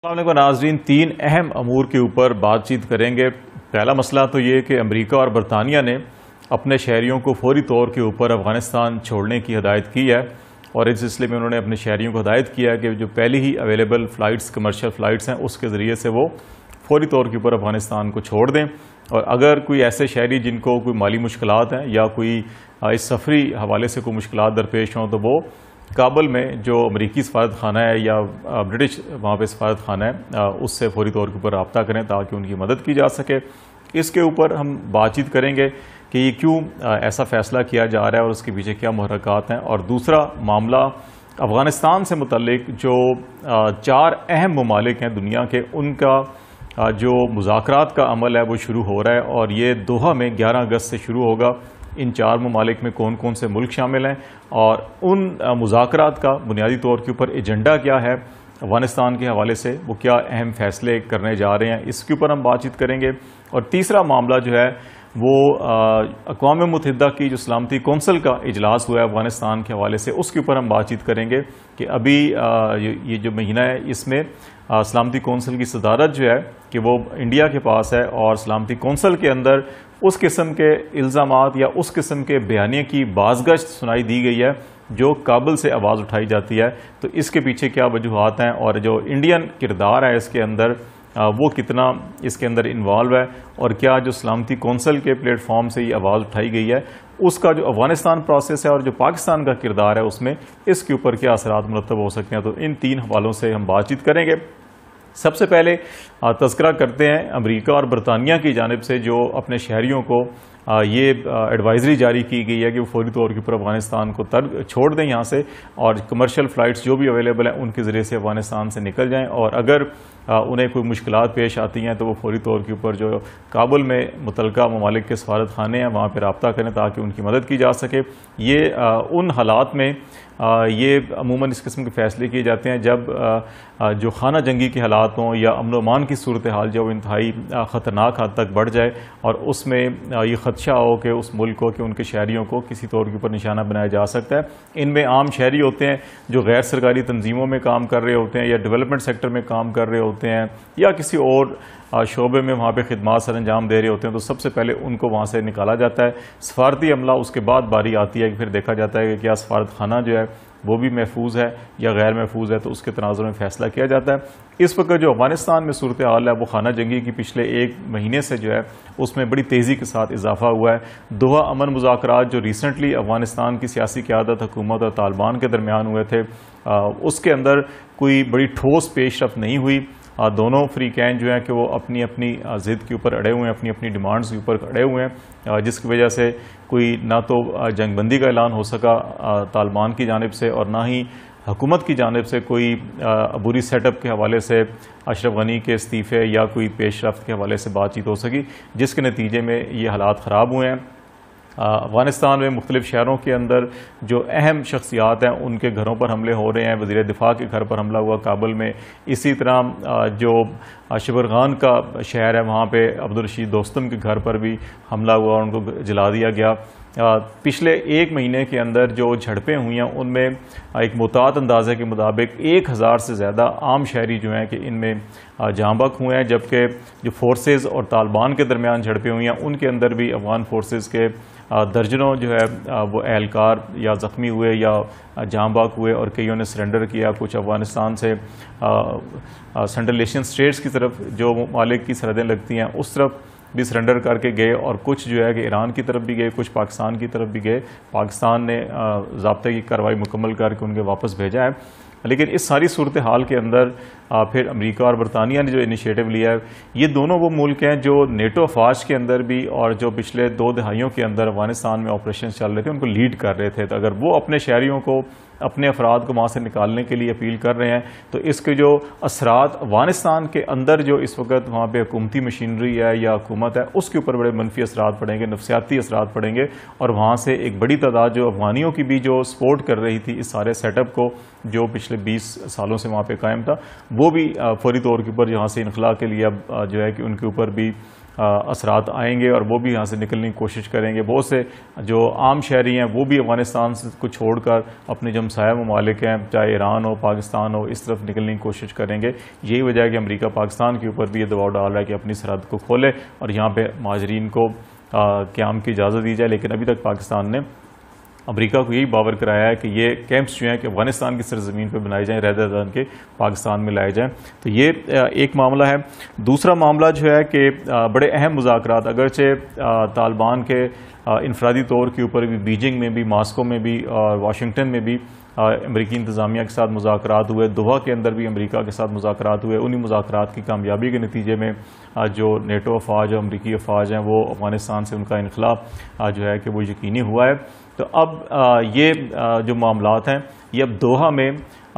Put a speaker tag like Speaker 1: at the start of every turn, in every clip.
Speaker 1: السلام علیکم ناظرین، تین اہم امور کے اوپر بات چیت کریں گے۔ پہلا مسئلہ تو یہ کہ امریکہ اور برطانیہ نے اپنے شہریوں کو فوری طور کے اوپر افغانستان چھوڑنے کی ہدایت کی ہے، اور اس سلسلے میں انہوں نے اپنے شہریوں کو ہدایت کیا ہے کہ جو پہلی ہی اویلیبل فلائٹس کمرشل فلائٹس ہیں اس کے ذریعے سے وہ فوری طور کے اوپر افغانستان کو چھوڑ دیں، اور اگر کوئی ایسے شہری جن کو کوئی مالی مشکلات ہیں یا کوئی اس سفری حوالے سے کوئی مشکلات درپیش ہوں تو وہ کابل میں جو امریکی سفارت خانہ ہے یا برٹش وہاں پہ سفارت خانہ ہے اس سے فوری طور کے اوپر رابطہ کریں تاکہ ان کی مدد کی جا سکے۔ اس کے اوپر ہم بات چیت کریں گے کہ یہ کیوں ایسا فیصلہ کیا جا رہا ہے اور اس کے پیچھے کیا محرکات ہیں، اور دوسرا معاملہ افغانستان سے متعلق جو چار اہم ممالک ہیں دنیا کے، ان کا جو مذاکرات کا عمل ہے وہ شروع ہو رہا ہے، اور یہ دوحہ میں 11 اگست سے شروع ہوگا۔ ان چار ممالک میں کون کون سے ملک شامل ہیں اور ان مذاکرات کا بنیادی طور کے اوپر ایجنڈا کیا ہے افغانستان کے حوالے سے، وہ کیا اہم فیصلے کرنے جا رہے ہیں، اس کے اوپر ہم بات چیت کریں گے۔ اور تیسرا معاملہ جو ہے وہ اقوام متحدہ کی جو سلامتی کونسل کا اجلاس ہوا ہے افغانستان کے حوالے سے، اس کے اوپر ہم بات چیت کریں گے کہ ابھی یہ جو مہینہ ہے اس میں سلامتی کونسل کی صدارت جو ہے کہ وہ انڈیا کے پاس ہے، اور سلامتی کونسل کے اندر اس قسم کے الزامات یا اس قسم کے بیانیے کی بازگشت سنائی دی گئی ہے جو کابل سے آواز اٹھائی جاتی ہے۔ تو اس کے پیچھے کیا وجوہات ہیں اور جو انڈین کردار ہے اس کے اندر وہ کتنا اس کے اندر انوالو ہے، اور کیا جو سلامتی کونسل کے پلیٹ فارم سے یہ آواز اٹھائی گئی ہے اس کا جو افغانستان پروسیس ہے اور جو پاکستان کا کردار ہے اس میں اس کے اوپر کیا اثرات مرتب ہو سکتے ہیں۔ تو ان تین حوالوں سے ہم بات چیت کریں گے۔ سب سے پہلے تذکرہ کرتے ہیں امریکہ اور برطانیہ کی جانب سے جو اپنے شہریوں کو یہ ایڈوائزری جاری کی گئی ہے کہ وہ فوری طور کے اوپر افغانستان کو چھوڑ دیں یہاں سے، اور کمرشل فلائٹس جو بھی اویلیبل ہیں ان کے ذریعے سے افغانستان سے نکل جائیں، اور اگر انہیں کوئی مشکلات پیش آتی ہیں تو وہ فوری طور کے اوپر جو کابل میں متعلقہ ممالک کے سفارت خانے ہیں وہاں پہ رابطہ کریں تاکہ ان کی مدد کی جا سکے۔ یہ ان حالات میں یہ عموماً اس قسم کے فیصلے کیے جاتے ہیں جب جو خانہ جنگی کے حالات ہوں یا امن و امان کی صورتحال جو انتہائی خطرناک حد تک بڑھ جائے، اور اس میں یہ خدشہ ہو کہ اس ملک کو کہ ان کے شہریوں کو کسی طور کے اوپر نشانہ بنایا جا سکتا ہے۔ ان میں عام شہری ہوتے ہیں جو غیر سرکاری تنظیموں میں کام کر رہے ہوتے ہیں یا ڈیولپمنٹ سیکٹر میں کام کر رہے ہوتے ہیں یا کسی اور شعبے میں وہاں پہ خدمات سر انجام دے رہے ہوتے ہیں، تو سب سے پہلے ان کو وہاں سے نکالا جاتا ہے۔ سفارتی عملہ اس کے بعد باری آتی ہے کہ پھر دیکھا جاتا ہے کہ کیا سفارت خانہ جو ہے وہ بھی محفوظ ہے یا غیر محفوظ ہے، تو اس کے تناظر میں فیصلہ کیا جاتا ہے۔ اس وقت جو افغانستان میں صورتحال ہے وہ خانہ جنگی کی پچھلے ایک مہینے سے جو ہے اس میں بڑی تیزی کے ساتھ اضافہ ہوا ہے۔ دوحہ امن مذاکرات جو ریسنٹلی افغانستان کی سیاسی قیادت حکومت اور طالبان کے درمیان ہوئے تھے، اس کے اندر کوئی بڑی ٹھوس پیش رفت نہیں ہوئی۔ دونوں فریقین جو ہیں کہ وہ اپنی اپنی ضد کے اوپر اڑے ہوئے ہیں، اپنی اپنی ڈیمانڈز کے اوپر اڑے ہوئے ہیں، جس کی وجہ سے کوئی نہ تو جنگ بندی کا اعلان ہو سکا طالبان کی جانب سے، اور نہ ہی حکومت کی جانب سے کوئی عبوری سیٹ اپ کے حوالے سے اشرف غنی کے استعفے یا کوئی پیش رفت کے حوالے سے بات چیت ہو سکی، جس کے نتیجے میں یہ حالات خراب ہوئے ہیں۔ افغانستان میں مختلف شہروں کے اندر جو اہم شخصیات ہیں ان کے گھروں پر حملے ہو رہے ہیں۔ وزیر دفاع کے گھر پر حملہ ہوا کابل میں، اسی طرح جو شبرغان کا شہر ہے وہاں پہ عبدالرشید دوستم کے گھر پر بھی حملہ ہوا اور ان کو جلا دیا گیا۔ پچھلے ایک مہینے کے اندر جو جھڑپیں ہوئی ہیں ان میں ایک محتاط اندازے کے مطابق 1000 سے زیادہ عام شہری جو ہیں کہ ان میں جاں بحق ہوئے ہیں، جبکہ جو فورسز اور طالبان کے درمیان جھڑپیں ہوئی ہیں ان کے اندر بھی افغان فورسز کے درجنوں جو ہے وہ اہلکار یا زخمی ہوئے یا جاں بحق ہوئے، اور کئیوں نے سرنڈر کیا۔ کچھ افغانستان سے سینٹرل ایشین اسٹیٹس کی طرف جو ممالک کی سرحدیں لگتی ہیں اس طرف بھی سرنڈر کر کے گئے، اور کچھ جو ہے کہ ایران کی طرف بھی گئے، کچھ پاکستان کی طرف بھی گئے۔ پاکستان نے ضابطے کی کارروائی مکمل کر کے ان کے واپس بھیجا ہے۔ لیکن اس ساری صورتحال کے اندر پھر امریکہ اور برطانیہ نے جو انیشیٹو لیا ہے، یہ دونوں وہ ملک ہیں جو نیٹو افواج کے اندر بھی اور جو پچھلے 2 دہائیوں کے اندر افغانستان میں آپریشن چل رہے تھے ان کو لیڈ کر رہے تھے۔ تو اگر وہ اپنے شہریوں کو اپنے افراد کو وہاں سے نکالنے کے لیے اپیل کر رہے ہیں تو اس کے جو اثرات افغانستان کے اندر جو اس وقت وہاں پہ حکومتی مشینری ہے یا حکومت ہے اس کے اوپر بڑے منفی اثرات پڑیں گے، نفسیاتی اثرات پڑیں گے، اور وہاں سے ایک بڑی تعداد جو افغانیوں کی بھی جو سپورٹ کر رہی تھی اس سارے سیٹ اپ کو جو پچھلے 20 سالوں سے وہاں پہ قائم تھا، وہ بھی فوری طور کے اوپر یہاں سے انخلا کے لیے اب جو ہے کہ ان کے اوپر بھی اثرات آئیں گے اور وہ بھی یہاں سے نکلنے کی کوشش کریں گے. بہت سے جو عام شہری ہیں وہ بھی افغانستان کو چھوڑ کر اپنے جو ہمسایہ ممالک ہیں چاہے ایران ہو پاکستان ہو اس طرف نکلنے کی کوشش کریں گے. یہی وجہ ہے کہ امریکہ پاکستان کے اوپر بھی یہ دباؤ ڈال رہا ہے کہ اپنی سرحد کو کھولے اور یہاں پہ مہاجرین کو قیام کی اجازت دی جائے. لیکن ابھی تک پاکستان نے امریکہ کو یہی باور کرایا ہے کہ یہ کیمپس جو ہیں کہ افغانستان کی سرزمین پہ بنائی جائیں ریدر دین کے پاکستان میں لائے جائیں. تو یہ ایک معاملہ ہے. دوسرا معاملہ جو ہے کہ بڑے اہم مذاکرات اگرچہ طالبان کے انفرادی طور کے اوپر بھی بیجنگ میں بھی ماسکو میں بھی اور واشنگٹن میں بھی امریکی انتظامیہ کے ساتھ مذاکرات ہوئے, دوحہ کے اندر بھی امریکہ کے ساتھ مذاکرات ہوئے. انہی مذاکرات کی کامیابی کے نتیجے میں جو نیٹو افواج اور امریکی افواج ہیں وہ افغانستان سے ان کا انخلا جو ہے کہ وہ یقینی ہوا ہے. تو اب یہ جو معاملات ہیں یہ اب دوحہ میں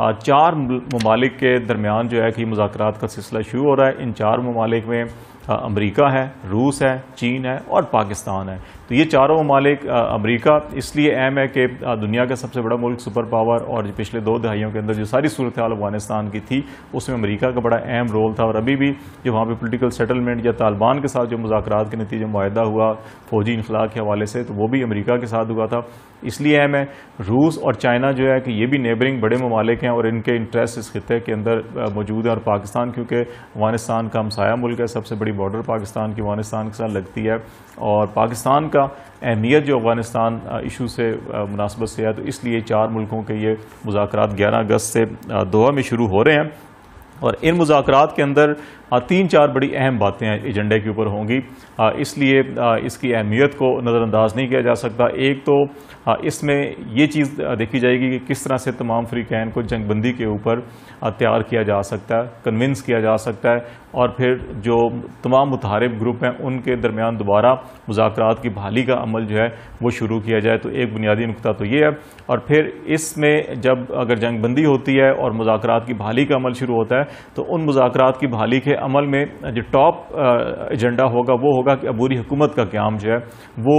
Speaker 1: 4 ممالک کے درمیان جو ہے کہ مذاکرات کا سلسلہ شروع ہو رہا ہے. ان 4 ممالک میں امریکہ ہے, روس ہے, چین ہے اور پاکستان ہے. تو یہ چاروں ممالک امریکہ اس لیے اہم ہے کہ دنیا کا سب سے بڑا ملک سپر پاور اور پچھلے 2 دہائیوں کے اندر جو ساری صورتحال افغانستان کی تھی اس میں امریکہ کا بڑا اہم رول تھا. اور ابھی بھی جو وہاں پہ پولیٹیکل سیٹلمنٹ یا طالبان کے ساتھ جو مذاکرات کے نتیجے معاہدہ ہوا فوجی انخلاء کے حوالے سے تو وہ بھی امریکہ کے ساتھ ہوا تھا. اس لیے اہم ہے. روس اور چائنا جو ہے کہ یہ بھی نیبرنگ بڑے ممالک ہیں اور ان کے انٹرسٹ اس خطے کے اندر موجود ہیں. اور پاکستان کیونکہ افغانستان کا ہمسایہ ملک ہے, سب سے بڑی بارڈر پاکستان کی افغانستان کے ساتھ لگتی ہے اور پاکستان کا اہمیت جو افغانستان ایشو سے مناسبت سے ہے تو اس لیے 4 ملکوں کے یہ مذاکرات 11 اگست سے دوحہ میں شروع ہو رہے ہیں. اور ان مذاکرات کے اندر 3-4 بڑی اہم باتیں ایجنڈے کے اوپر ہوں گی, اس لیے اس کی اہمیت کو نظر انداز نہیں کیا جا سکتا. ایک تو اس میں یہ چیز دیکھی جائے گی کہ کس طرح سے تمام فریقین کو جنگ بندی کے اوپر تیار کیا جا سکتا ہے, کنونس کیا جا سکتا ہے اور پھر جو تمام متحارب گروپ ہیں ان کے درمیان دوبارہ مذاکرات کی بحالی کا عمل جو ہے وہ شروع کیا جائے. تو ایک بنیادی نقطہ تو یہ ہے. اور پھر اس میں جب اگر جنگ بندی ہوتی ہے اور مذاکرات کی بحالی کا عمل شروع ہوتا ہے تو ان مذاکرات کی بحالی کے عمل میں جو ٹاپ ایجنڈا ہوگا وہ ہوگا کہ عبوری حکومت کا قیام جو ہے وہ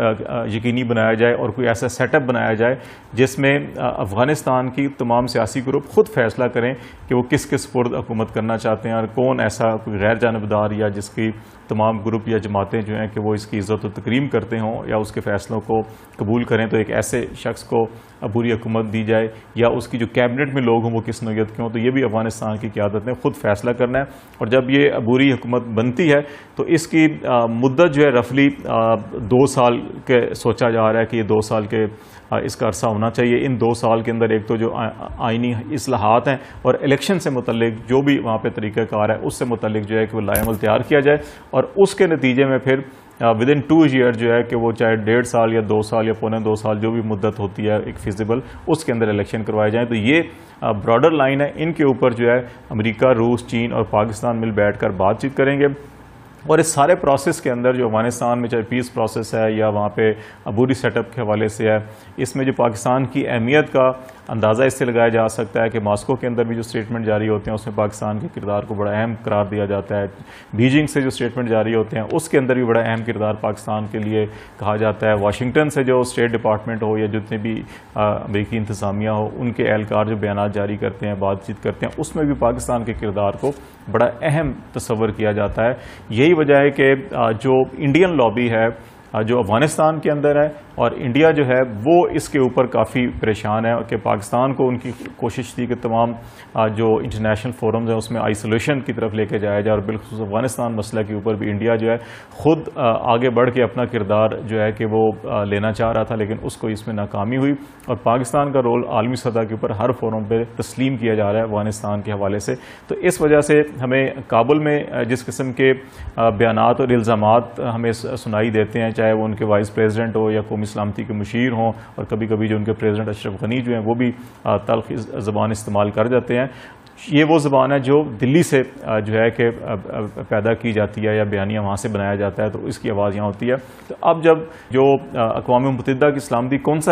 Speaker 1: یقینی بنایا جائے اور کوئی ایسا سیٹ اپ بنایا جائے جس میں افغانستان کی تمام سیاسی گروپ خود فیصلہ کریں کہ وہ کس کے سپرد حکومت کرنا چاہتے ہیں اور کون ایسا کوئی غیر جانبدار یا جس کی تمام گروپ یا جماعتیں جو ہیں کہ وہ اس کی عزت و تکریم کرتے ہوں یا اس کے فیصلوں کو قبول کریں تو ایک ایسے شخص کو عبوری حکومت دی جائے یا اس کی جو کیبنٹ میں لوگ ہوں وہ کس نوعیت کے ہوں. تو یہ بھی افغانستان کی قیادت نے خود فیصلہ کرنا ہے. اور جب یہ عبوری حکومت بنتی ہے تو اس کی مدت جو ہے رفلی 2 سال کے سوچا جا رہا ہے کہ یہ 2 سال کے اس کا عرصہ ہونا چاہیے. ان 2 سال کے اندر ایک تو جو آئینی اصلاحات ہیں اور الیکشن سے متعلق جو بھی وہاں پہ طریقہ کار ہے اس سے متعلق جو ہے کہ وہ لائے عمل تیار کیا جائے اور اس کے نتیجے میں پھر ودن 2 ایئر جو ہے کہ وہ چاہے 1.5 سال یا 2 سال یا 2.25 سال جو بھی مدت ہوتی ہے ایک فیزیبل اس کے اندر الیکشن کروائے جائیں. تو یہ براڈر لائن ہے. ان کے اوپر جو ہے امریکہ, روس, چین اور پاکستان مل بیٹھ کر بات چیت کریں گے. اور اس سارے پروسیس کے اندر جو افغانستان میں چاہے پیس پروسیس ہے یا وہاں پہ عبوری سیٹ اپ کے حوالے سے ہے اس میں جو پاکستان کی اہمیت کا اندازہ اس سے لگایا جا سکتا ہے کہ ماسکو کے اندر بھی جو سٹیٹمنٹ جاری ہوتے ہیں اس میں پاکستان کے کردار کو بڑا اہم قرار دیا جاتا ہے. بیجنگ سے جو سٹیٹمنٹ جاری ہوتے ہیں اس کے اندر بھی بڑا اہم کردار پاکستان کے لیے کہا جاتا ہے. واشنگٹن سے جو اسٹیٹ ڈپارٹمنٹ ہو یا جتنے بھی امریکی انتظامیہ ہو ان کے اہلکار جو بیانات جاری کرتے ہیں بات چیت کرتے ہیں اس میں بھی پاکستان کے کردار کو بڑا اہم تصور کیا جاتا ہے. یہی وجہ ہے کہ جو انڈین لابی ہے جو افغانستان کے اندر ہے اور انڈیا جو ہے وہ اس کے اوپر کافی پریشان ہے کہ پاکستان کو ان کی کوشش تھی کہ تمام جو انٹرنیشنل فورمز ہیں اس میں آئسولیشن کی طرف لے کے جایا جائے اور بالخصوص افغانستان مسئلہ کے اوپر بھی انڈیا جو ہے خود آگے بڑھ کے اپنا کردار جو ہے کہ وہ لینا چاہ رہا تھا لیکن اس کو اس میں ناکامی ہوئی. اور پاکستان کا رول عالمی سطح کے اوپر ہر فورم پہ تسلیم کیا جا رہا ہے افغانستان کے حوالے سے. تو اس وجہ سے ہمیں کابل میں جس قسم کے بیانات اور الزامات ہمیں سنائی دیتے ہیں چاہے وہ ان کے وائس پریزیڈنٹ ہو یا قومی سلامتی کے مشیر ہوں اور کبھی کبھی جو ان کے پریزیڈنٹ اشرف غنی جو ہیں وہ بھی تلخ زبان استعمال کر جاتے ہیں. یہ وہ زبان ہے جو دلی سے جو ہے کہ پیدا کی جاتی ہے یا بیانیہ وہاں سے بنایا جاتا ہے تو اس کی آواز یہاں ہوتی ہے. تو اب جب جو اقوام متحدہ کی سلامتی کونسل ہے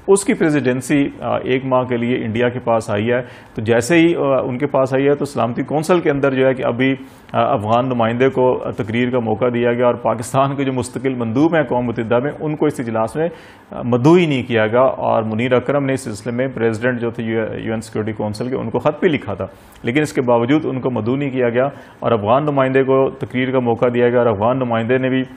Speaker 1: اس کی پریزیڈنسی 1 ماہ کے لیے انڈیا کے پاس آئی ہے. تو جیسے ہی ان کے پاس آئی ہے تو سلامتی کونسل کے اندر جو ہے کہ ابھی افغان نمائندے کو تقریر کا موقع دیا گیا اور پاکستان کے جو مستقل مندوب ہیں اقوام متحدہ میں ان کو اس اجلاس میں مدعو ہی نہیں کیا گیا. اور منیر اکرم نے اس سلسلے میں پریزیڈنٹ جو تھے UN سیکورٹی کونسل کے ان کو خط بھی لکھا تھا, لیکن اس کے باوجود ان کو مدعو نہیں کیا گیا اور افغان نمائندے کو تقریر کا موقع دیا گیا. اور افغان نمائندے نے بھی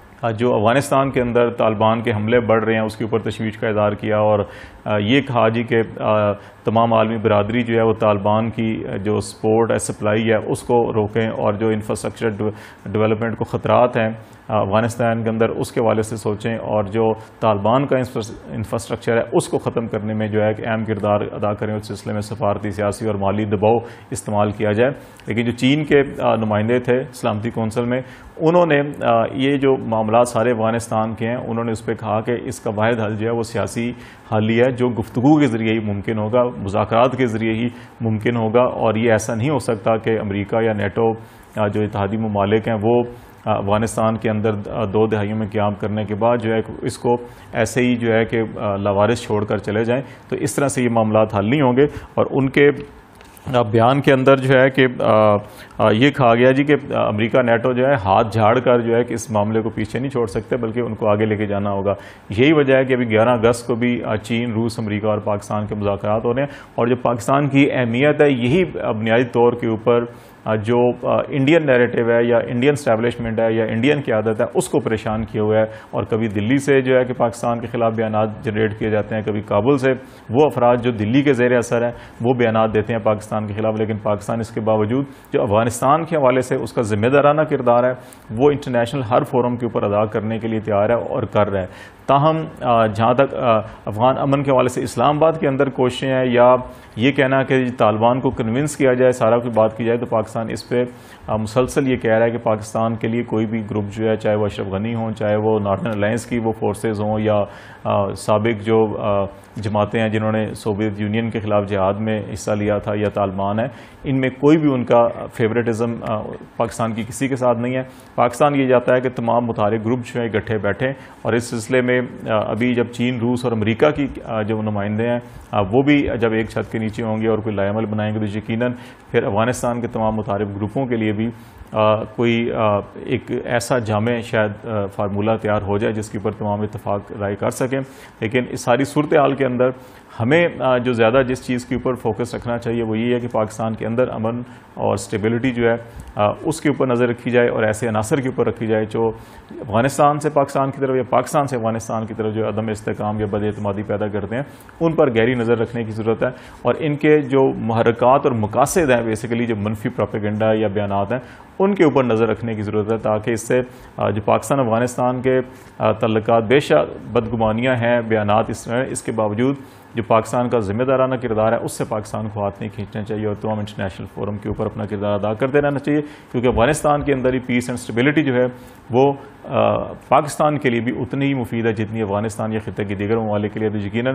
Speaker 1: جو افغانستان کے اندر طالبان کے حملے بڑھ رہے ہیں اس کے اوپر تشویش کا اظہار کیا اور یہ کہا جی کہ تمام عالمی برادری جو ہے وہ طالبان کی جو سپورٹ ہے, سپلائی ہے, اس کو روکیں اور جو انفراسٹرکچر ڈیولپمنٹ کو خطرات ہیں افغانستان کے اندر اس کے حوالے سے سوچیں اور جو طالبان کا انفراسٹرکچر ہے اس کو ختم کرنے میں جو ہے کہ اہم کردار ادا کریں. اس سلسلے میں سفارتی, سیاسی اور مالی دباؤ استعمال کیا جائے. لیکن جو چین کے نمائندے تھے سلامتی کونسل میں انہوں نے یہ جو معاملات سارے افغانستان کے ہیں انہوں نے اس پہ کہا کہ اس کا واحد حل جو ہے وہ سیاسی حل ہی ہے جو گفتگو کے ذریعے ہی ممکن ہوگا, مذاکرات کے ذریعے ہی ممکن ہوگا. اور یہ ایسا نہیں ہو سکتا کہ امریکہ یا نیٹو جو اتحادی ممالک ہیں وہ افغانستان کے اندر 2 دہائیوں میں قیام کرنے کے بعد جو ہے اس کو ایسے ہی جو ہے کہ لاوارث چھوڑ کر چلے جائیں. تو اس طرح سے یہ معاملات حل نہیں ہوں گے. اور ان کے بیان کے اندر جو ہے کہ یہ کہا گیا جی کہ امریکہ نیٹو جو ہے ہاتھ جھاڑ کر جو ہے کہ اس معاملے کو پیچھے نہیں چھوڑ سکتے بلکہ ان کو آگے لے کے جانا ہوگا. یہی وجہ ہے کہ ابھی 11 اگست کو بھی چین, روس, امریکہ اور پاکستان کے مذاکرات ہو رہے ہیں. اور جو پاکستان کی اہمیت ہے یہی بنیادی طور کے اوپر جو انڈین نیریٹو ہے یا انڈین اسٹیبلشمنٹ ہے یا انڈین قیادت ہے اس کو پریشان کیا ہوا ہے. اور کبھی دلی سے جو ہے کہ پاکستان کے خلاف بیانات جنریٹ کیے جاتے ہیں, کبھی کابل سے وہ افراد جو دلی کے زیر اثر ہیں وہ بیانات دیتے ہیں پاکستان کے خلاف. لیکن پاکستان اس کے باوجود جو افغانستان کے حوالے سے اس کا ذمہ دارانہ کردار ہے وہ انٹرنیشنل ہر فورم کے اوپر ادا کرنے کے لیے تیار ہے اور کر رہا ہے. تاہم جہاں تک افغان امن کے حوالے سے اسلام آباد کے اندر کوششیں ہیں یا یہ کہنا کہ طالبان کو کنونس کیا جائے, سارا کوئی بات کی جائے, تو پاکستان اس پہ مسلسل یہ کہہ رہا ہے کہ پاکستان کے لیے کوئی بھی گروپ جو ہے چاہے وہ اشرف غنی ہوں, چاہے وہ نارتھرن الائنس کی وہ فورسز ہوں یا سابق جو جماعتیں ہیں جنہوں نے سوویت یونین کے خلاف جہاد میں حصہ لیا تھا یا طالبان ہے, ان میں کوئی بھی ان کا فیوریٹزم پاکستان کی کسی کے ساتھ نہیں ہے. پاکستان یہ چاہتا ہے کہ تمام متحرک گروپ جو ہیں اکٹھے بیٹھیں. اور اس سلسلے میں ابھی جب چین, روس اور امریکہ کی جو نمائندے ہیں وہ بھی جب ایک چھت کے نیچے ہوں گے اور کوئی لائے عمل بنائیں گے تو یقیناً پھر افغانستان کے تمام متحرک گروپوں کے لیے بھی کوئی ایک ایسا جامع شاید فارمولہ تیار ہو جائے جس کے اوپر تمام اتفاق رائے کر سکیں. لیکن اس ساری صورتحال کے اندر ہمیں جو زیادہ جس چیز کے اوپر فوکس رکھنا چاہیے وہ یہ ہے کہ پاکستان کے اندر امن اور اسٹیبلٹی جو ہے اس کے اوپر نظر رکھی جائے اور ایسے عناصر کے اوپر رکھی جائے جو افغانستان سے پاکستان کی طرف یا پاکستان سے افغانستان کی طرف جو عدم استحکام یا بد اعتمادی پیدا کرتے ہیں ان پر گہری نظر رکھنے کی ضرورت ہے. اور ان کے جو محرکات اور مقاصد ہیں بیسیکلی جو منفی پروپیگنڈا یا بیانات ہیں ان کے اوپر نظر رکھنے کی ضرورت ہے تاکہ اس سے جو پاکستان افغانستان کے تعلقات بے شک بدگمانیاں ہیں, بیانات اس کے باوجود جو پاکستان کا ذمہ دارانہ کردار ہے اس سے پاکستان کو ہاتھ نہیں کھینچنا چاہیے اور تمام انٹرنیشنل فورم کے اوپر اپنا کردار ادا کرتے رہنا چاہیے. کیونکہ افغانستان کے اندر ہی پیس اینڈ اسٹیبلٹی جو ہے وہ پاکستان کے لیے بھی اتنی ہی مفید ہے جتنی افغانستان یا خطے کی دیگر ممالک کے لیے. تو یقیناً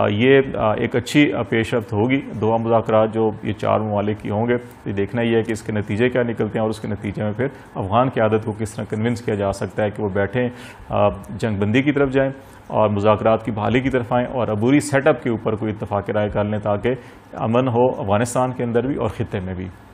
Speaker 1: یہ ایک اچھی پیش رفت ہوگی. 2 مذاکرات جو یہ 4 ممالک کی ہوں گے, یہ دیکھنا یہ ہے کہ اس کے نتیجے کیا نکلتے ہیں اور اس کے نتیجے میں پھر افغان قیادت کو کس طرح کنونس کیا جا سکتا ہے کہ وہ بیٹھیں, جنگ بندی کی طرف جائیں اور مذاکرات کی بحالی کی طرف آئیں اور عبوری سیٹ اپ کے اوپر کوئی اتفاق رائے کر لیں تاکہ امن ہو افغانستان کے اندر بھی اور خطے میں بھی.